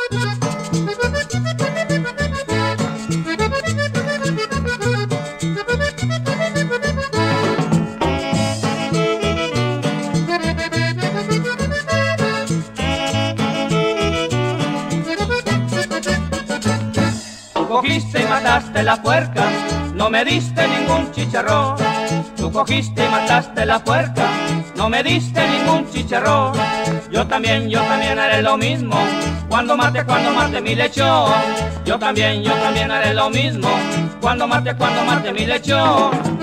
Cogiste y mataste la puerca, no me diste ningún chicharrón. Tú cogiste y mataste la puerca, no me diste ningún chicharrón. Yo también haré lo mismo, cuando mate mi lechón. Yo también haré lo mismo, cuando mate mi lechón.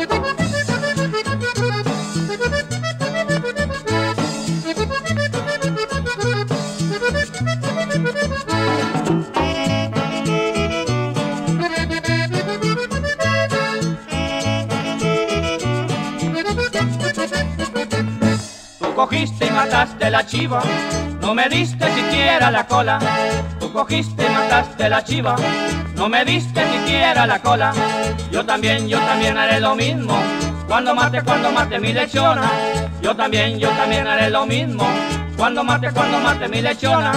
Cogiste y mataste la chiva, no me diste siquiera la cola. Tú cogiste y mataste la chiva, no me diste siquiera la cola. Yo también haré lo mismo, cuando mate mi lechona. Yo también haré lo mismo, cuando mate mi lechona.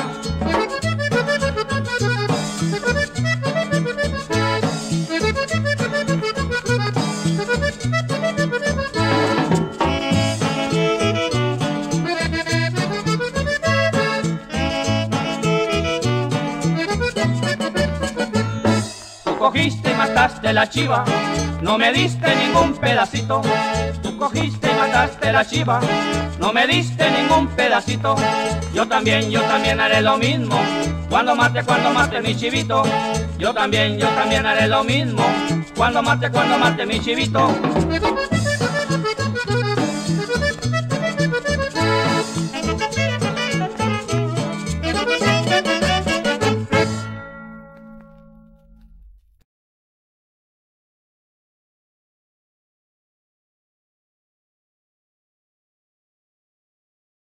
Cogiste y mataste la chiva, no me diste ningún pedacito. Tú cogiste y mataste la chiva, no me diste ningún pedacito. Yo también haré lo mismo, cuando mate mi chivito. Yo también haré lo mismo, cuando mate mi chivito.